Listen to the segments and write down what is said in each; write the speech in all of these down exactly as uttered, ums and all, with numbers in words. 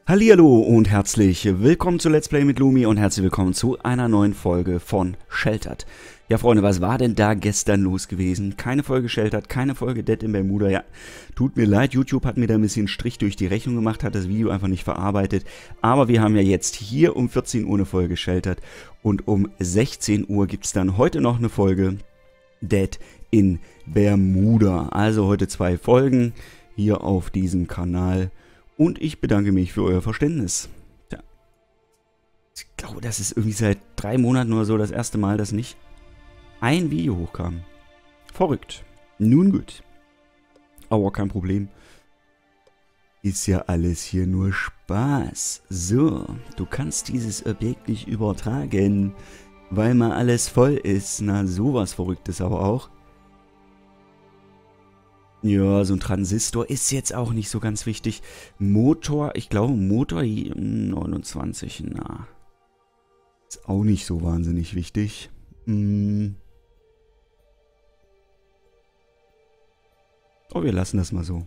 Hallihallo und herzlich willkommen zu Let's Play mit Lumi und herzlich willkommen zu einer neuen Folge von Sheltered. Ja Freunde, was war denn da gestern los gewesen? Keine Folge Sheltered, keine Folge Dead in Bermuda. Ja, tut mir leid, YouTube hat mir da ein bisschen Strich durch die Rechnung gemacht, hat das Video einfach nicht verarbeitet. Aber wir haben ja jetzt hier um vierzehn Uhr eine Folge Sheltered und um sechzehn Uhr gibt es dann heute noch eine Folge Dead in Bermuda. Also heute zwei Folgen hier auf diesem Kanal. Und ich bedanke mich für euer Verständnis. Ja. Ich glaube, das ist irgendwie seit drei Monaten oder so das erste Mal, dass nicht ein Video hochkam. Verrückt. Nun gut. Aber kein Problem. Ist ja alles hier nur Spaß. So, du kannst dieses Objekt nicht übertragen, weil mal alles voll ist. Na, sowas Verrücktes aber auch. Ja, so ein Transistor ist jetzt auch nicht so ganz wichtig. Motor, ich glaube Motor neunundzwanzig, na. Ist auch nicht so wahnsinnig wichtig. Hm. Oh, wir lassen das mal so.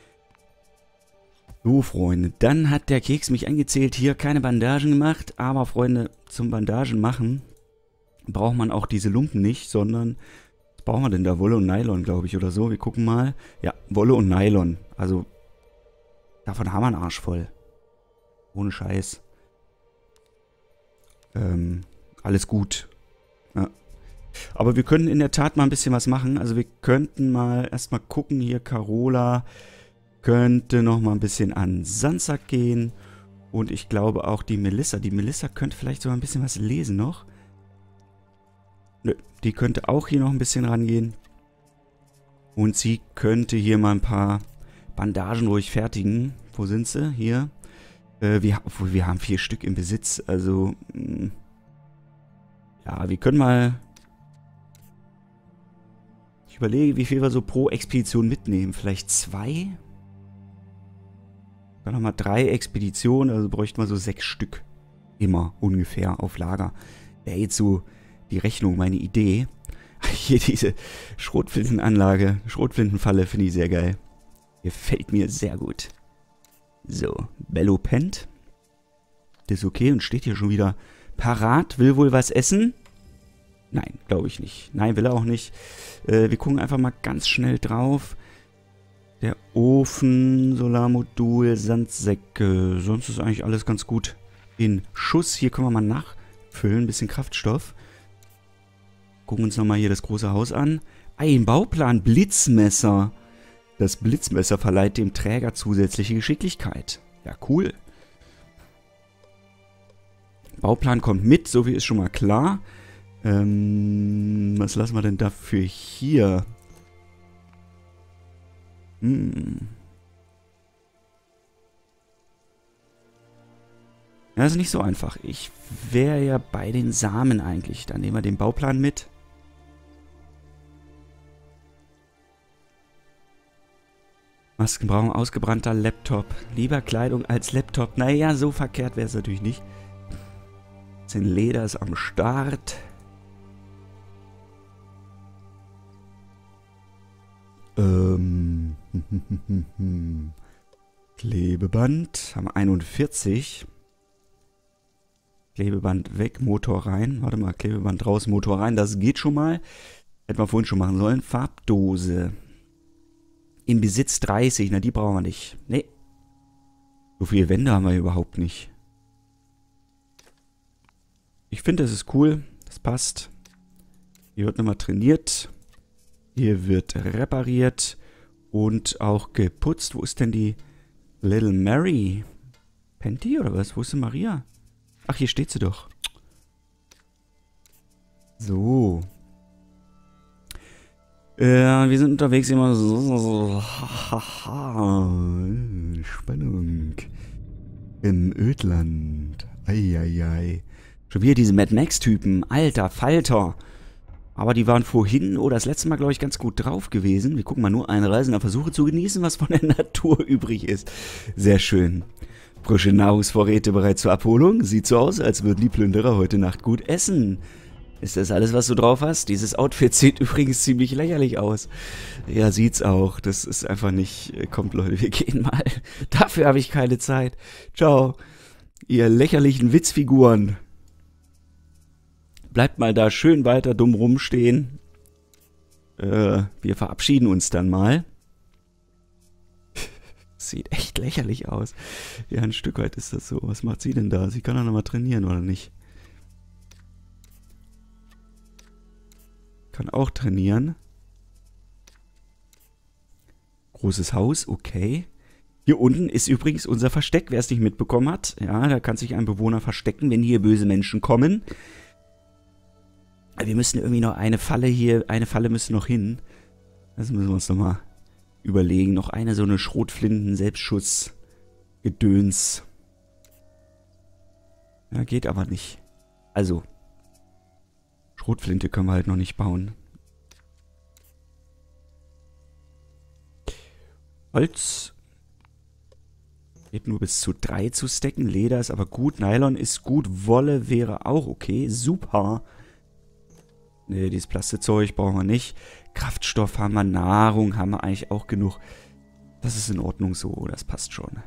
So, Freunde, dann hat der Keks mich angezählt, hier keine Bandagen gemacht. Aber, Freunde, zum Bandagen machen braucht man auch diese Lumpen nicht, sondern... brauchen wir denn da? Wolle und Nylon, glaube ich, oder so. Wir gucken mal. Ja, Wolle und Nylon. Also, davon haben wir einen Arsch voll. Ohne Scheiß. Ähm, alles gut. Ja. Aber wir können in der Tat mal ein bisschen was machen. Also wir könnten mal erstmal gucken. Hier, Carola könnte noch mal ein bisschen an Sandsack gehen. Und ich glaube auch die Melissa. Die Melissa könnte vielleicht sogar ein bisschen was lesen noch. Nö, die könnte auch hier noch ein bisschen rangehen. Und sie könnte hier mal ein paar Bandagen ruhig fertigen. Wo sind sie? Hier. Äh, wir, obwohl, wir haben vier Stück im Besitz. Also, mh, ja, wir können mal... Ich überlege, wie viel wir so pro Expedition mitnehmen. Vielleicht zwei? Dann nochmal drei Expeditionen. Also bräuchten wir so sechs Stück. Immer ungefähr auf Lager. Wäre jetzt so... die Rechnung, meine Idee. Hier diese Schrotflintenanlage, Schrotflintenfalle finde ich sehr geil. Gefällt mir sehr gut. So, Bello pennt. Das ist okay und steht hier schon wieder parat. Will wohl was essen? Nein, glaube ich nicht. Nein, will er auch nicht. Äh, wir gucken einfach mal ganz schnell drauf. Der Ofen, Solarmodul, Sandsäcke. Sonst ist eigentlich alles ganz gut in Schuss. Hier können wir mal nachfüllen, ein bisschen Kraftstoff. Gucken uns nochmal hier das große Haus an. Ein Bauplan, Blitzmesser. Das Blitzmesser verleiht dem Träger zusätzliche Geschicklichkeit. Ja, cool. Bauplan kommt mit, so viel ist schon mal klar. Ähm, was lassen wir denn dafür hier? Hm. Ja, das ist nicht so einfach. Ich wäre ja bei den Samen eigentlich. Dann nehmen wir den Bauplan mit. Masken brauchen, ausgebrannter Laptop. Lieber Kleidung als Laptop. Naja, so verkehrt wäre es natürlich nicht. Bisschen Leder ist am Start. Ähm. Klebeband. Haben wir einundvierzig. Klebeband weg, Motor rein. Warte mal, Klebeband raus, Motor rein. Das geht schon mal. Hätten wir vorhin schon machen sollen. Farbdose. Im Besitz dreißig. Na, die brauchen wir nicht. Nee. So viele Wände haben wir überhaupt nicht. Ich finde, das ist cool. Das passt. Hier wird nochmal trainiert. Hier wird repariert. Und auch geputzt. Wo ist denn die Little Mary? Pennt die oder was? Wo ist denn Maria? Ach, hier steht sie doch. So. Äh, wir sind unterwegs immer so, so, so haha, Spannung. Im Ödland. Eieiei. Schon wieder diese Mad Max-Typen. Alter Falter. Aber die waren vorhin oder das letzte Mal, glaube ich, ganz gut drauf gewesen. Wir gucken mal nur einen Reisender versuche zu genießen, was von der Natur übrig ist. Sehr schön. Frische Nahrungsvorräte bereit zur Abholung. Sieht so aus, als würden die Plünderer heute Nacht gut essen. Ist das alles, was du drauf hast? Dieses Outfit sieht übrigens ziemlich lächerlich aus. Ja, sieht's auch. Das ist einfach nicht... Kommt, Leute, wir gehen mal. Dafür habe ich keine Zeit. Ciao. Ihr lächerlichen Witzfiguren. Bleibt mal da schön weiter dumm rumstehen. Äh, wir verabschieden uns dann mal. Sieht echt lächerlich aus. Ja, ein Stück weit ist das so. Was macht sie denn da? Sie kann doch noch mal trainieren, oder nicht? Kann auch trainieren. Großes Haus, okay. Hier unten ist übrigens unser Versteck, wer es nicht mitbekommen hat. Ja, da kann sich ein Bewohner verstecken, wenn hier böse Menschen kommen. Wir müssen irgendwie noch eine Falle hier, eine Falle müsste noch hin. Das müssen wir uns nochmal überlegen. Noch eine so eine Schrotflinten-Selbstschuss-Gedöns. Ja, geht aber nicht. Also, Schrotflinte können wir halt noch nicht bauen. Holz geht nur bis zu drei zu stacken. Leder ist aber gut. Nylon ist gut. Wolle wäre auch okay. Super. Ne, dieses Plastikzeug brauchen wir nicht. Kraftstoff haben wir. Nahrung haben wir eigentlich auch genug. Das ist in Ordnung so. Das passt schon.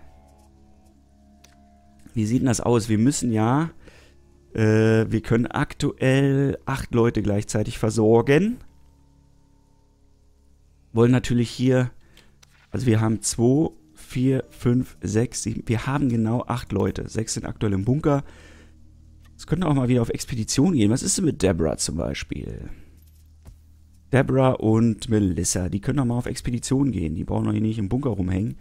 Wie sieht denn das aus? Wir müssen ja... Äh, wir können aktuell acht Leute gleichzeitig versorgen. Wollen natürlich hier... Also wir haben zwei, vier, fünf, sechs, sieben... Wir haben genau acht Leute. Sechs sind aktuell im Bunker. Es könnte auch mal wieder auf Expedition gehen. Was ist denn mit Deborah zum Beispiel? Deborah und Melissa, die können doch mal auf Expedition gehen. Die brauchen doch hier nicht im Bunker rumhängen.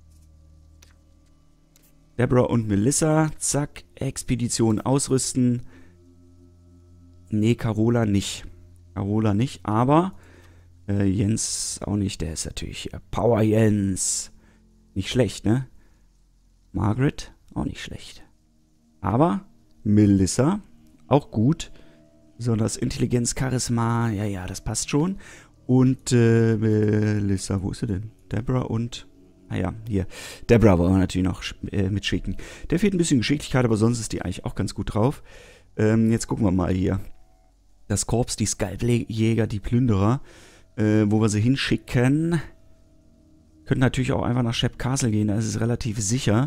Deborah und Melissa, zack, Expedition ausrüsten. Nee, Carola nicht. Carola nicht, aber äh, Jens auch nicht. Der ist natürlich äh, Power Jens. Nicht schlecht, ne? Margaret, auch nicht schlecht. Aber Melissa, auch gut. Besonders Intelligenz, Charisma, ja, ja, das passt schon. Und äh, Melissa, wo ist sie denn? Deborah und... Ah ja, hier. Deborah wollen wir natürlich noch äh, mitschicken. Der fehlt ein bisschen Geschicklichkeit, aber sonst ist die eigentlich auch ganz gut drauf. Ähm, jetzt gucken wir mal hier. Das Korps, die Skalpjäger, die Plünderer, äh, wo wir sie hinschicken. Können natürlich auch einfach nach Shep Castle gehen, da ist es relativ sicher.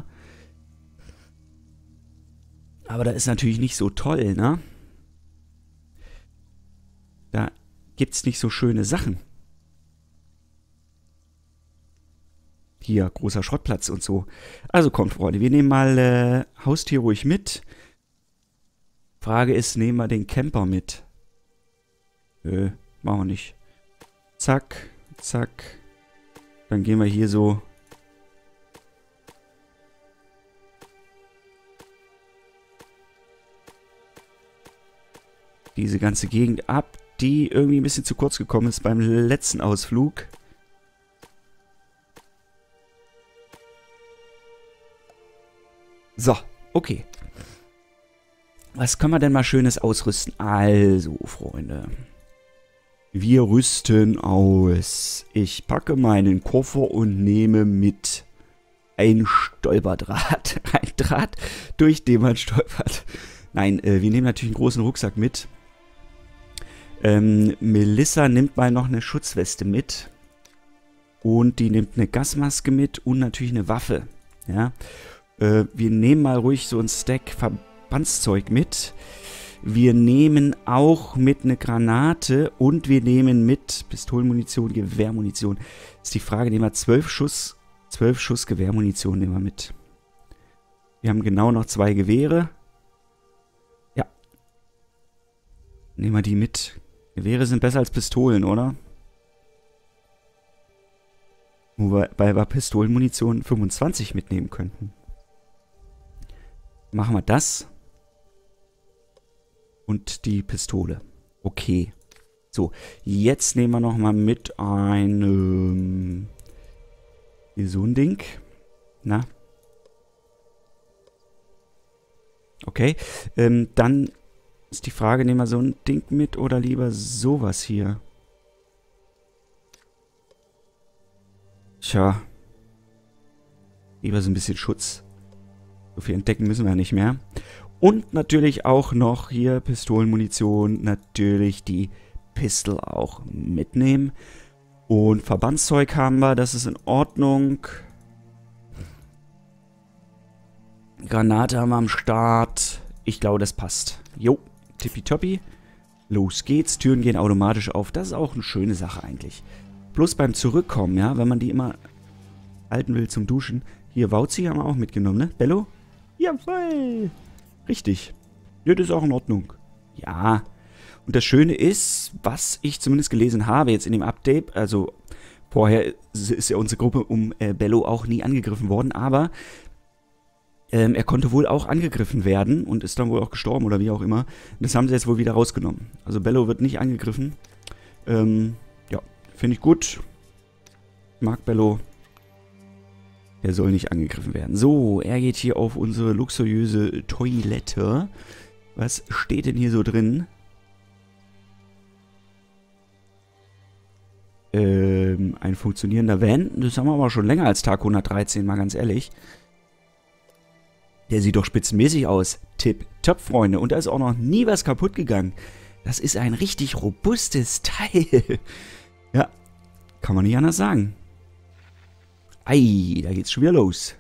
Aber da ist natürlich nicht so toll, ne? Da gibt's nicht so schöne Sachen. Hier, großer Schrottplatz und so. Also kommt, Freunde, wir nehmen mal äh, Haustier ruhig mit. Frage ist, nehmen wir den Camper mit? Nö, machen wir nicht. Zack, zack. Dann gehen wir hier so... diese ganze Gegend ab, die irgendwie ein bisschen zu kurz gekommen ist beim letzten Ausflug. So, okay. Was können wir denn mal Schönes ausrüsten? Also, Freunde. Wir rüsten aus. Ich packe meinen Koffer und nehme mit ein Stolperdraht. Ein Draht, durch den man stolpert. Nein, äh, wir nehmen natürlich einen großen Rucksack mit. Ähm, Melissa nimmt mal noch eine Schutzweste mit. Und die nimmt eine Gasmaske mit und natürlich eine Waffe. Ja. Äh, wir nehmen mal ruhig so ein Stack Verbandszeug mit. Wir nehmen auch mit eine Granate und wir nehmen mit Pistolenmunition, Gewehrmunition. Ist die Frage, nehmen wir zwölf Schuss, zwölf Schuss Gewehrmunition nehmen wir mit. Wir haben genau noch zwei Gewehre. Ja. Nehmen wir die mit. Gewehre sind besser als Pistolen, oder? Wobei wir Pistolenmunition fünfundzwanzig mitnehmen könnten. Machen wir das. Und die Pistole. Okay. So, jetzt nehmen wir nochmal mit einem... Hier so ein Ding. Na? Okay. Ähm, dann ist die Frage, nehmen wir so ein Ding mit oder lieber sowas hier? Tja. Lieber so ein bisschen Schutz. So viel entdecken müssen wir nicht mehr. Und natürlich auch noch hier Pistolenmunition, natürlich die Pistol auch mitnehmen. Und Verbandszeug haben wir, das ist in Ordnung. Granate haben wir am Start. Ich glaube, das passt. Jo, tippitoppi. Los geht's, Türen gehen automatisch auf. Das ist auch eine schöne Sache eigentlich. Bloß beim Zurückkommen, ja, wenn man die immer halten will zum Duschen. Hier, Wauzi haben wir auch mitgenommen, ne? Bello? Jawohl! Richtig. Ja, das ist auch in Ordnung. Ja. Und das Schöne ist, was ich zumindest gelesen habe jetzt in dem Update, also vorher ist ja unsere Gruppe um äh, Bello auch nie angegriffen worden, aber ähm, er konnte wohl auch angegriffen werden und ist dann wohl auch gestorben oder wie auch immer. Das haben sie jetzt wohl wieder rausgenommen. Also Bello wird nicht angegriffen. Ähm, ja, finde ich gut. Ich mag Bello. Der soll nicht angegriffen werden. So, er geht hier auf unsere luxuriöse Toilette. Was steht denn hier so drin? Ähm, ein funktionierender Van. Das haben wir aber schon länger als Tag hundertdreizehn, mal ganz ehrlich. Der sieht doch spitzenmäßig aus. Tipp-Top, Freunde. Und da ist auch noch nie was kaputt gegangen. Das ist ein richtig robustes Teil. Ja, kann man nicht anders sagen. Ei, da geht's schon wieder los.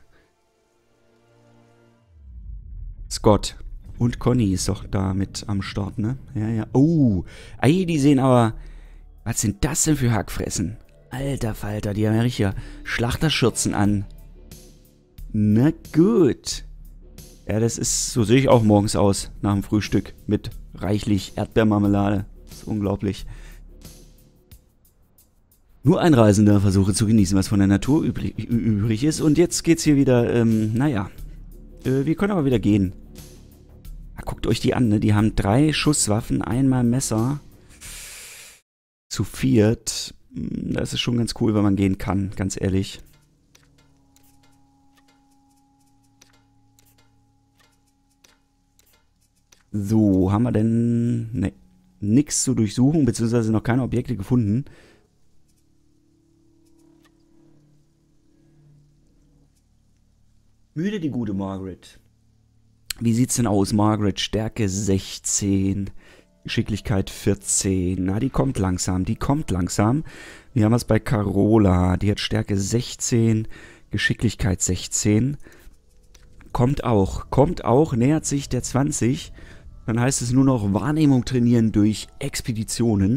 Scott und Conny ist doch da mit am Start, ne? Ja, ja. Oh, ei, die sehen aber... Was sind das denn für Hackfressen? Alter Falter, die haben ja richtig Schlachterschürzen an. Na gut. Ja, das ist... So sehe ich auch morgens aus, nach dem Frühstück. Mit reichlich Erdbeermarmelade. Das ist unglaublich. Nur ein Reisender versuche zu genießen, was von der Natur übrig, übrig ist. Und jetzt geht's hier wieder, ähm, naja. Äh, wir können aber wieder gehen. Ah, guckt euch die an, ne? Die haben drei Schusswaffen, einmal Messer. Zu viert. Das ist schon ganz cool, wenn man gehen kann, ganz ehrlich. So, haben wir denn... Ne, nix zu durchsuchen, beziehungsweise noch keine Objekte gefunden. Müde die gute Margaret. Wie sieht's denn aus, Margaret? Stärke sechzehn, Geschicklichkeit vierzehn. Na, die kommt langsam, die kommt langsam. Wir haben es bei Carola. Die hat Stärke sechzehn, Geschicklichkeit sechzehn. Kommt auch, kommt auch, nähert sich der zwanzig. Dann heißt es nur noch Wahrnehmung trainieren durch Expeditionen.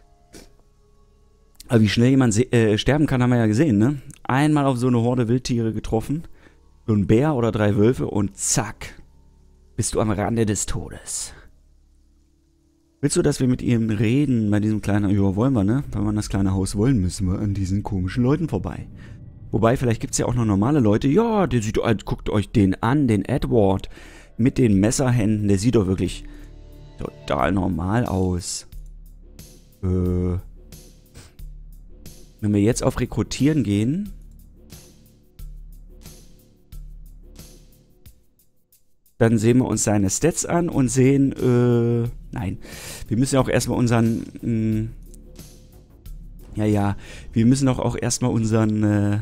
Aber wie schnell jemand äh, sterben kann, haben wir ja gesehen, ne? Einmal auf so eine Horde Wildtiere getroffen. So ein Bär oder drei Wölfe und zack, bist du am Rande des Todes. Willst du, dass wir mit ihm reden bei diesem kleinen... Ja, wollen wir, ne? Wenn wir das kleine Haus wollen, müssen wir an diesen komischen Leuten vorbei. Wobei, vielleicht gibt es ja auch noch normale Leute. Ja, der sieht, guckt euch den an, den Edward. Mit den Messerhänden. Der sieht doch wirklich total normal aus. Äh... Wenn wir jetzt auf Rekrutieren gehen... Dann sehen wir uns seine Stats an und sehen, äh, nein, wir müssen auch erstmal unseren, mh, ja, ja, wir müssen auch, auch erstmal unseren äh,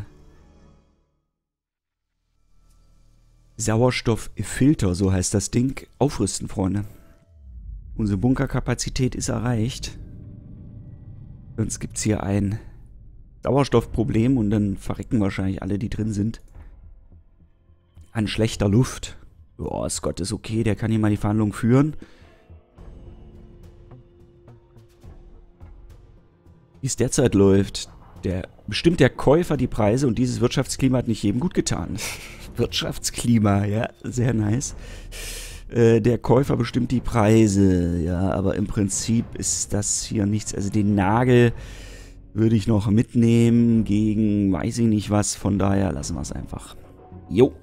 Sauerstofffilter, so heißt das Ding, aufrüsten, Freunde. Unsere Bunkerkapazität ist erreicht. Sonst gibt es hier ein Sauerstoffproblem und dann verrecken wahrscheinlich alle, die drin sind, an schlechter Luft. Boah, Scott ist okay, der kann hier mal die Verhandlungen führen. Wie es derzeit läuft, der, bestimmt der Käufer die Preise und dieses Wirtschaftsklima hat nicht jedem gut getan. Wirtschaftsklima, ja, sehr nice. Äh, der Käufer bestimmt die Preise, ja, aber im Prinzip ist das hier nichts. Also den Nagel würde ich noch mitnehmen gegen weiß ich nicht was, von daher lassen wir es einfach. Jo.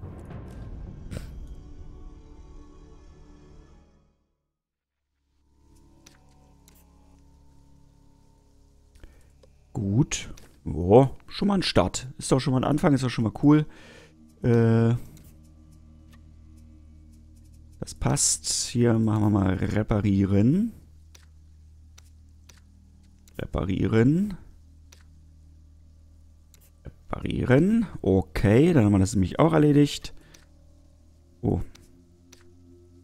Gut. Boah, schon mal ein Start. Ist doch schon mal ein Anfang, ist doch schon mal cool. Äh, das passt. Hier machen wir mal reparieren. Reparieren. Reparieren. Okay, dann haben wir das nämlich auch erledigt. Oh.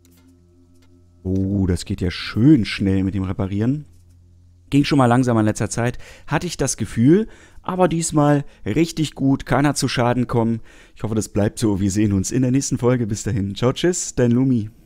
Oh, das geht ja schön schnell mit dem Reparieren. Ging schon mal langsam in letzter Zeit, hatte ich das Gefühl, aber diesmal richtig gut, keiner zu Schaden kommen. Ich hoffe, das bleibt so. Wir sehen uns in der nächsten Folge. Bis dahin. Ciao, tschüss, dein Lumi.